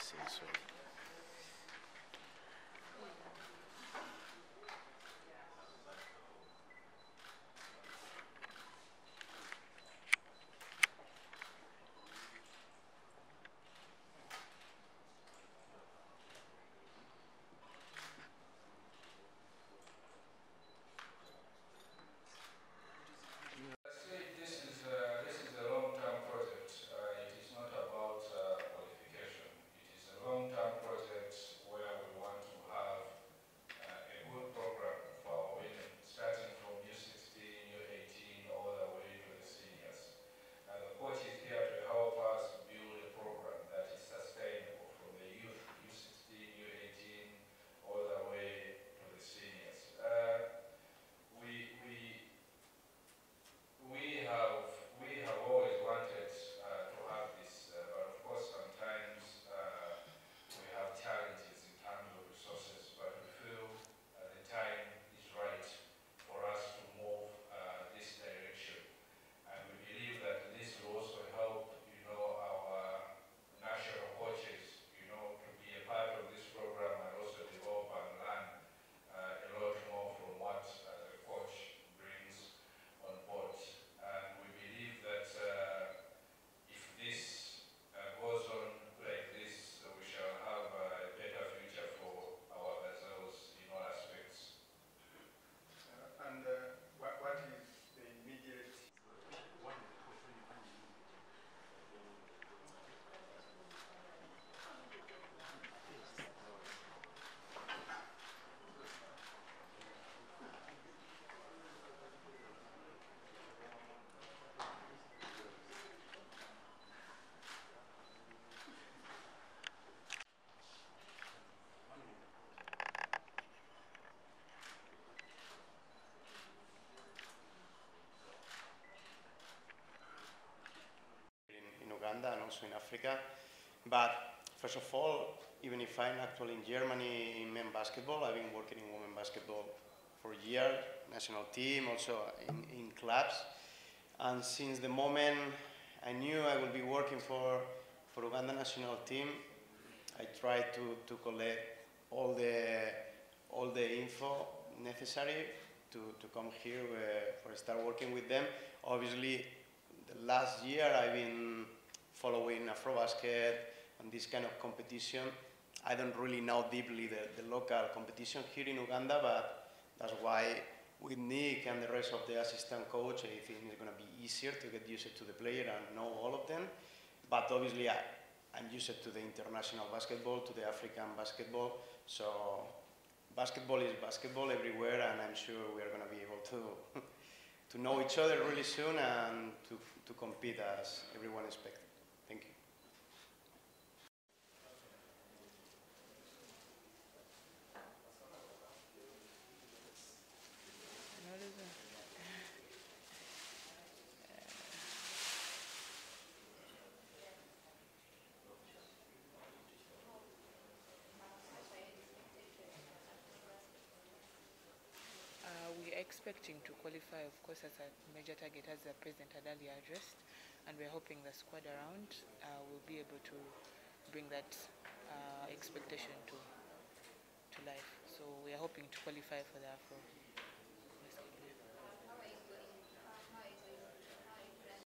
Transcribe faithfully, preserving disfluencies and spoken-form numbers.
see. So. Uganda and also in Africa. But first of all, even if I'm actually in Germany in men basketball, I've been working in women basketball for years, national team, also in, in clubs. And since the moment I knew I would be working for, for Uganda national team, I tried to, to collect all the, all the info necessary to, to come here uh, for start working with them. Obviously, the last year I've been following Afrobasket and this kind of competition. I don't really know deeply the, the local competition here in Uganda, but that's why with Nick and the rest of the assistant coach, I think it's going to be easier to get used to the player and know all of them. But obviously, I, I'm used to the international basketball, to the African basketball. So basketball is basketball everywhere, and I'm sure we are going to be able to to know each other really soon and to, to compete as everyone expected. Thank you. Expecting to qualify, of course, as a major target, as the President had earlier addressed, and we're hoping the squad around uh, will be able to bring that uh, expectation to, to life. So we are hoping to qualify for the Afro.